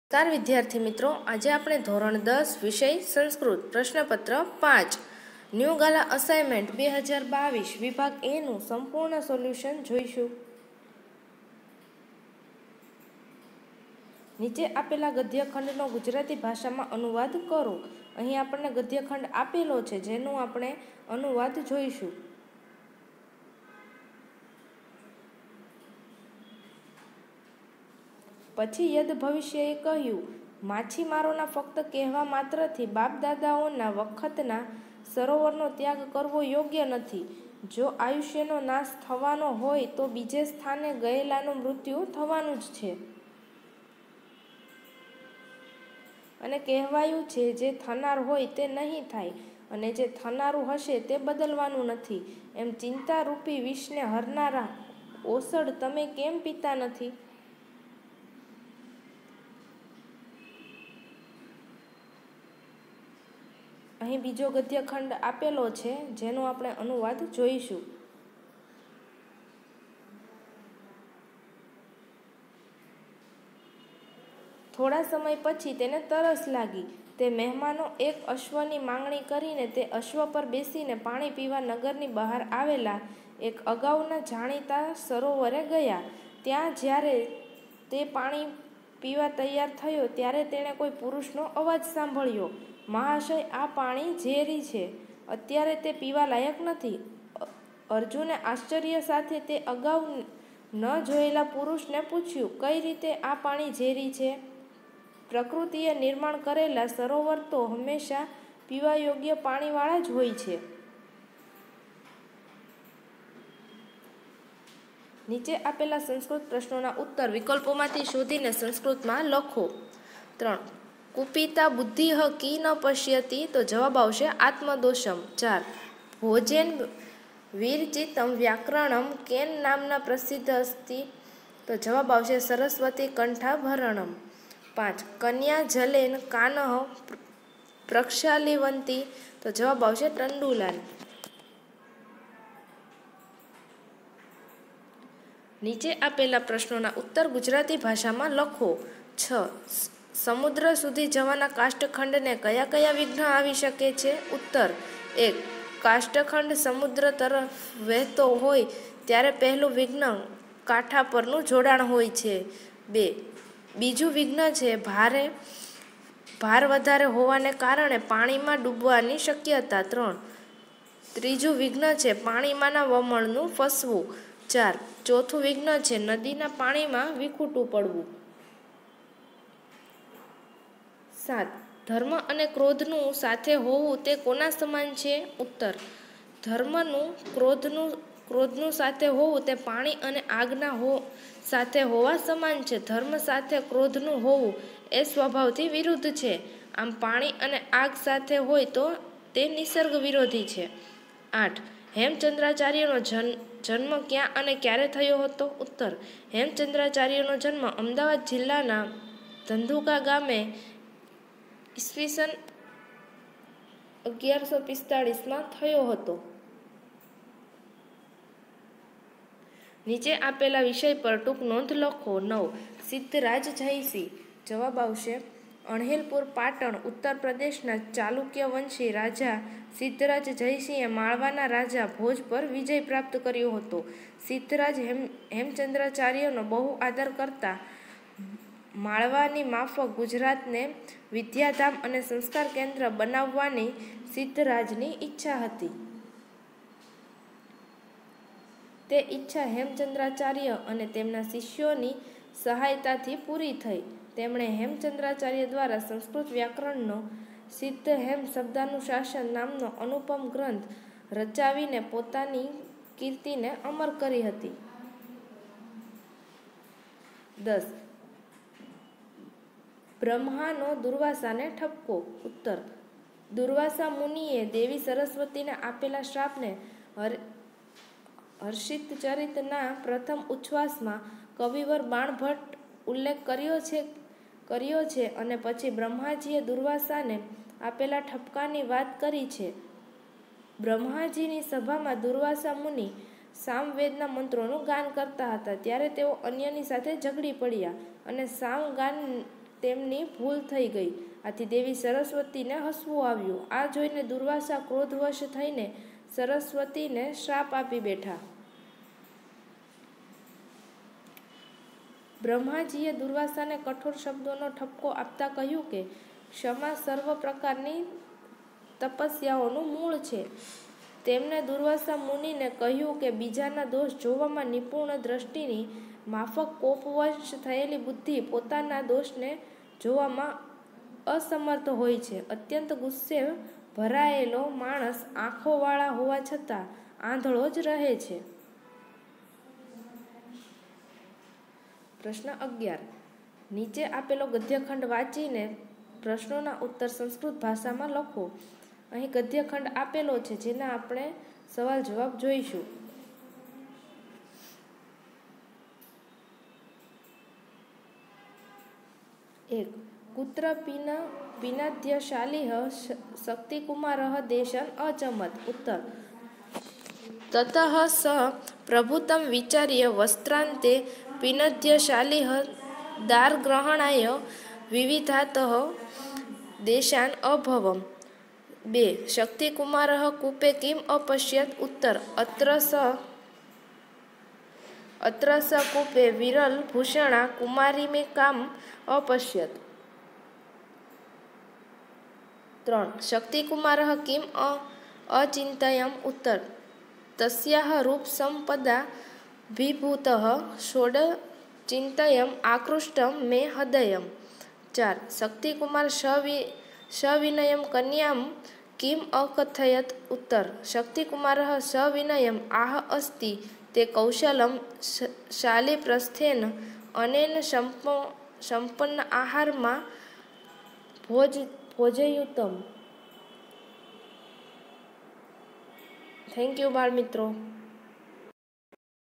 નમસ્કાર વિદ્યાર્થી મિત્રો, આજે આપણે ધોરણ 10 વિષય સંસ્કૃત પ્રશ્નપત્ર 5 ન્યૂ ગાલા અસાઇનમેન્ટ 2022 વિભાગ એ નું સંપૂર્ણ સોલ્યુશન જોઈશું. નીચે આપેલા ગદ્યખંડનો ગુજરાતી ભાષામાં અનુવાદ કરો. અહીં આપણને ગદ્યખંડ આપેલો છે જેનું આપણે અનુવાદ જોઈશું. પછી યદ ભવિષ્યએ કહ્યું, માછીમારોના ફક્ત કહેવા માત્રથી બાપ દાદાઓના વખતના સરોવરનો ત્યાગ કરવો યોગ્ય નથી. જો આયુષ્યનો નાશ થવાનો હોય તો બીજે સ્થાને ગયેલાનું મૃત્યુ થવાનું જ છે. અને કહેવાયું છે, જે થનાર હોય તે નહીં થાય, અને જે થનારું હશે તે બદલવાનું નથી. એમ ચિંતારૂપી વિષને હરનારા ઓસડ તમે કેમ પીતા નથી? અહીં બીજો ગદ્યખંડ આપેલો છે જેનો આપણે અનુવાદ જોઈશું. થોડા સમય પછી તેને તરસ લાગી. તે મહેમાનો એક અશ્વની માંગણી કરીને તે અશ્વ પર બેસીને પાણી પીવા નગરની બહાર આવેલા એક અગાઉના જાણીતા સરોવરે ગયા. ત્યાં જ્યારે તે પાણી પીવા તૈયાર થયો ત્યારે તેણે કોઈ પુરુષનો અવાજ સાંભળ્યો, મહાશય, આ પાણી ઝેરી છે. અત્યારે તે પીવા લાયક નથી. અર્જુને આશ્ચર્ય સાથે તે અગાઉ ન જોયેલા પુરુષને પૂછ્યું, કઈ રીતે આ પાણી ઝેરી છે? પ્રકૃતિએ નિર્માણ કરેલા સરોવર તો હંમેશા પીવા યોગ્ય પાણીવાળા જ હોય છે. નીચે આપેલા સંસ્કૃત પ્રશ્નોના ઉત્તર વિકલ્પોમાંથી શોધીને સંસ્કૃતમાં લખો. 3. કુપિતા બુદ્ધિઃ કી ન પશ્યતિ, તો જવાબ આવશે આત્મદોષમ. 4. ભોજેન વિરચિતમ વ્યાકરણમ કેન નામના પ્રસિદ્ધ અસ્તિ, તો જવાબ આવશે સરસ્વતી કંઠાભરણમ. 5. કન્યા જલેન કાનઃ પ્રક્ષાલિવંતી, તો જવાબ આવશે ટંડુલાન. નીચે આપેલા પ્રશ્નોના ઉત્તર ગુજરાતી ભાષામાં લખો. 6. સમુદ્ર સુધી જવાના કાષ્ઠખંડને કયા કયા વિઘ્ન આવી શકે છે? ઉત્તર. 1. કાષ્ઠખંડ સમુદ્ર તરફ વહેતો હોય ત્યારે પહેલું વિઘ્ન કાંઠા પરનું જોડાણ હોય છે. 2. બીજું વિઘ્ન છે ભાર વધારે હોવાને કારણે પાણીમાં ડૂબવાની શક્યતા. 3. ત્રીજું વિઘ્ન છે પાણીમાંના વમળનું ફસવું. 4. ચોથું વિઘ્ન છે નદીના પાણીમાં વિખૂટું પડવું. 7. ધર્મ અને ક્રોધનું સાથે હોવું તે કોના સમાન છે? ઉત્તર. ધર્મનું ક્રોધનું સાથે હોવું તે પાણી અને આગના સાથે હોવા સમાન છે. ધર્મ સાથે ક્રોધનું હોવું એ સ્વભાવથી વિરુદ્ધ છે. આમ પાણી અને આગ સાથે હોય તો તે નિસર્ગ વિરોધી છે. 8. હેમચંદ્રાચાર્યનો જન્મ ક્યાં અને ક્યારે થયો હતો? ઉત્તર. હેમચંદ્રાચાર્યનો જન્મ અમદાવાદ જિલ્લાના ધંધુકા ગામે ઈસવીસન 1145માં થયો હતો. નીચે આપેલા વિષય પર ટૂંક નોંધ લખો. 9. સિદ્ધરાજ જયસિંહ, જવાબ આવશે અણહિલપુર પાટણ. ઉત્તર પ્રદેશના ચાલુક્ય વંશી રાજા સિદ્ધરાજ જયસિંહે માળવાના રાજા ભોજ પર વિજય પ્રાપ્ત કર્યો હતો. સિદ્ધરાજ હેમચંદ્રાચાર્યનો બહુ આદર કરતા. માળવાની માફક ગુજરાતને વિદ્યાધામ અને સંસ્કાર કેન્દ્ર બનાવવાની સિદ્ધરાજની ઈચ્છા હતી. તે ઈચ્છા હેમચંદ્રાચાર્ય અને તેમના શિષ્યોની સહાયતાથી પૂરી થઈ. તેમણે હેમચંદ્રાચાર્ય દ્વારા સંસ્કૃત વ્યાકરણનો સિદ્ધ હેમ શબ્દાનુશાસન નામનો અનુપમ ગ્રંથ રચાવીને પોતાની કીર્તિને અમર કરી હતી. 10. બ્રહ્માનો દુર્વાસાને ઠપકો. ઉત્તર. દુર્વાસા મુનિએ દેવી સરસ્વતીને આપેલા શ્રાપને હર્ષિતચરિતના પ્રથમ ઉચ્છ્વાસમાં કવિવર બાણભટ્ટ ઉલ્લેખ કર્યો છે અને પછી બ્રહ્માજીએ દુર્વાસાને આપેલા ઠપકાની વાત કરી છે. બ્રહ્માજીની સભામાં દુર્વાસા મુનિ સામવેદના મંત્રોનું ગાન કરતા હતા ત્યારે તેઓ અન્યની સાથે ઝઘડી પડ્યા અને સામગાન તેમની ભૂલ થઈ ગઈ. આથી દેવી સરસ્વતીને હસવું આવ્યું. આ જોઈને દુર્વાસા ક્રોધવશ થઈને સરસ્વતીને શ્રાપ આપી બેઠા. બ્રહ્માજીએ દુર્વાસાને કઠોર શબ્દોનો ઠપકો આપતા કહ્યું કે ક્ષમા સર્વ પ્રકારની તપસ્યાઓનું મૂળ છે. તેમણે દુર્વાસા મુનિને કહ્યું કે બીજાના દોષ જોવામાં નિપુણ દ્રષ્ટિની માફક કોપવશ થયેલી બુદ્ધિ પોતાના દોષને જોવામાં અસમર્થ હોય છે. અત્યંત ગુસ્સે ભરાયેલો માણસ આંખોવાળા હોવા છતાં આંધળો જ રહે છે. પ્રશ્ન 11. નીચે આપેલો ગદ્યખંડ વાંચીને પ્રશ્નોના ઉત્તર સંસ્કૃત ભાષામાં લખો. અહીં ગદ્યખંડ આપેલો છે જેના આપણે સવાલ જવાબ જોઈશું. 1. કુત્ર પિનાદ્યશાલિઃ શક્તિકુમારઃ દેશાન અચમત. ઉત્તર. તતઃ સ પ્રભુतं વિચાર્ય વસ્ત્રાન્તે પિનદ્યશાલિઃ દારગ્રહણાય વિવિધાતઃ દેશાન અભવમ. 2. શક્તિકુમારઃ કૂપે કિમ અપશ્યત. ઉત્તર. અત્ર સ કૂપે વિરલ ભૂષણા કુમારીમેકામ અપશ્યત. 3. શક્તિકુમારઃ કિમ અચિંતયમ. ઉત્તર. તસ્યાઃ રૂપસંપદા વિભૂતઃ ષોડચિંતયમ આકૃષ્ટમ મે હૃદયમ. 4. શક્તિકુમાર સવિનયમ કન્યામ કિમ અકથયત. ઉત્તર. શક્તિકુમારઃ સવિનયમ આહ અસ્તિ તે કૌશલમ શાલિપ્રસ્થેન અનેન સંપન્ન આહારમાં ભોજયુતમ. થેન્ક યુ બાળ મિત્રો.